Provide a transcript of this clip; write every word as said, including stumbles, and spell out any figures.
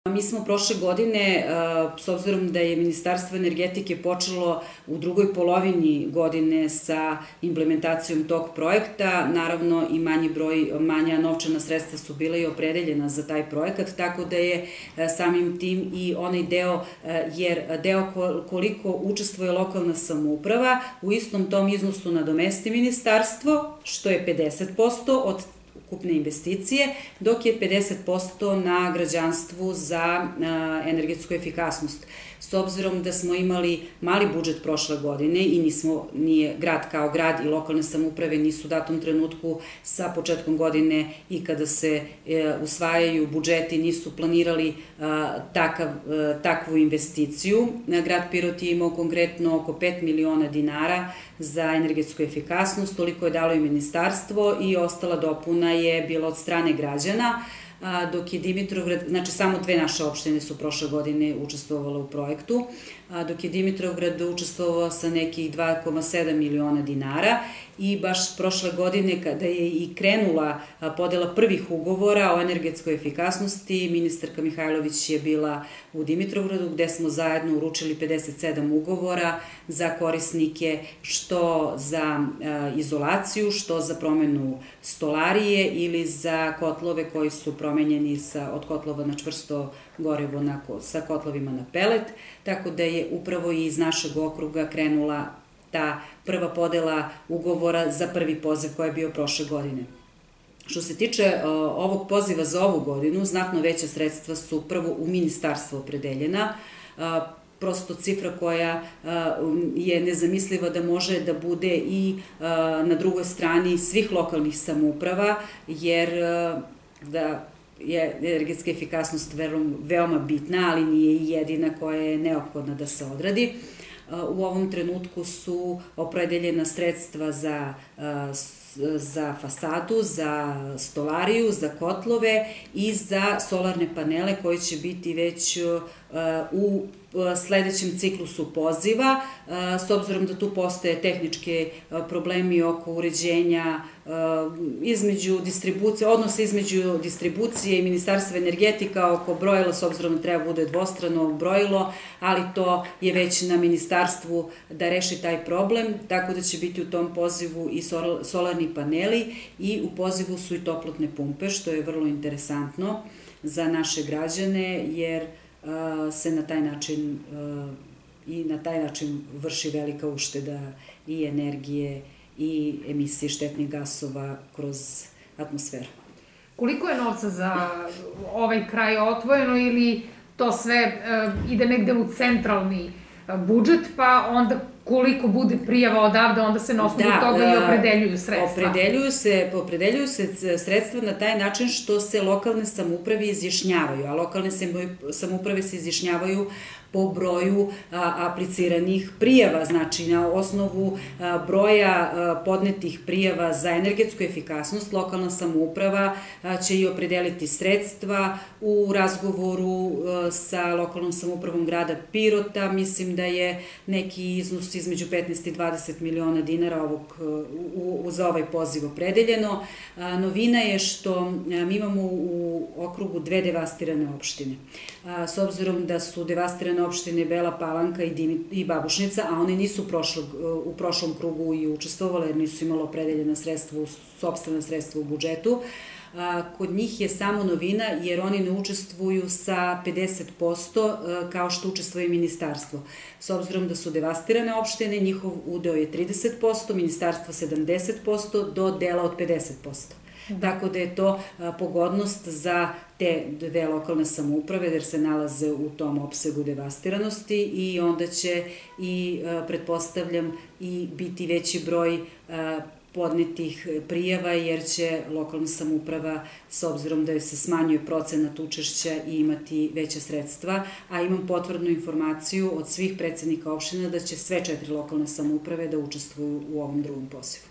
Mi smo prošle godine, s obzirom da je Ministarstvo energetike počelo u drugoj polovini godine sa implementacijom tog projekta, naravno i manji broj, manja novčana sredstva su bila i opredeljena za taj projekat, tako da je samim tim i onaj deo, jer deo koliko učestvuje lokalna samouprava, u istom tom iznosu nadomesti ministarstvo, što je pedeset posto od ukupne investicije, dok je pedeset posto na građanstvu za energetsku efikasnost. S obzirom da smo imali mali budžet prošle godine i nismo, nije grad kao grad i lokalne samouprave nisu u datom trenutku sa početkom godine i kada se usvajaju budžeti nisu planirali takav, takvu investiciju. Grad Pirot je imao konkretno oko pet miliona dinara za energetsku efikasnost, toliko je dalo i ministarstvo i ostala dopuna je bila od strane građana, dok je Dimitrovgrad, znači samo dve naše opštine su prošle godine učestvovale u projektu, dok je Dimitrovgrad učestvovao sa nekih dva zarez sedam miliona dinara i baš prošle godine kada je i krenula podela prvih ugovora o energetskoj efikasnosti, ministarka Mihajlović je bila u Dimitrovgradu gde smo zajedno uručili pedeset sedam ugovora za korisnike što za izolaciju, što za promenu stolarije ili za kotlove koji su promenjeni od kotlova na čvrsto gorivo sa kotlovima na pelet, tako da je upravo i iz našeg okruga krenula ta prva podela ugovora za prvi poziv koji je bio prošle godine. Što se tiče ovog poziva za ovu godinu, znatno veća sredstva su prvo u ministarstvo opredeljena, prosto cifra koja je nezamisliva da može da bude i na drugoj strani svih lokalnih samouprava, jer da je energetska efikasnost veoma bitna, ali nije i jedina koja je neophodna da se odradi. U ovom trenutku su opredeljena sredstva za za fasadu, za stolariju, za kotlove i za solarne panele koji će biti već u sledećem ciklusu poziva, s obzirom da tu postoje tehničke problemi oko uređenja između distribucije, odnosa između distribucije i Ministarstva energetika oko brojila, s obzirom da treba bude dvostrano brojilo, ali to je već na ministarstvu da reši taj problem, tako da će biti u tom pozivu i solarni paneli i u pozivu su i toplotne pumpe, što je vrlo interesantno za naše građane, jer se na taj način i na taj način vrši velika ušteda i energije i emisije štetnih gasova kroz atmosferu. Koliko je novca za ovaj kraj odvojeno ili to sve ide negde u centralni budžet, pa onda koliko bude prijava odavde, onda se na osnovu toga i opredeljuju sredstva? Opredeljuju se, opredeljuju se sredstva na taj način što se lokalne samouprave izjašnjavaju, a lokalne samouprave se izjašnjavaju po broju apliciranih prijava, znači na osnovu broja podnetih prijava za energetsku efikasnost, lokalna samouprava će i opredeliti sredstva u razgovoru sa lokalnom samoupravom grada Pirota. Mislim da je neki iznos između petnaest i dvadeset miliona dinara za ovaj poziv opredeljeno. Novina je što mi imamo u okrugu dve devastirane opštine. S obzirom da su devastirane opštine Bela Palanka i Babušnica, a one nisu u prošlom krugu i učestvovale jer nisu imalo opredeljena sredstva, sopstvena sredstva u budžetu. Kod njih je samo novina jer oni ne učestvuju sa pedeset posto kao što učestvuje ministarstvo. S obzirom da su devastirane opštine, njihov udeo je trideset posto, ministarstvo sedamdeset posto do dela od pedeset posto. Tako da je to pogodnost za te dve lokalne samouprave jer se nalaze u tom opsegu devastiranosti i onda će i, pretpostavljam, i biti veći broj podnetih prijava jer će lokalna samouprava, s obzirom da se smanjuje procenat učešća, i imati veća sredstva, a imam potvrdnu informaciju od svih predsednika opština da će sve četiri lokalne samouprave da učestvuju u ovom drugom pozivu.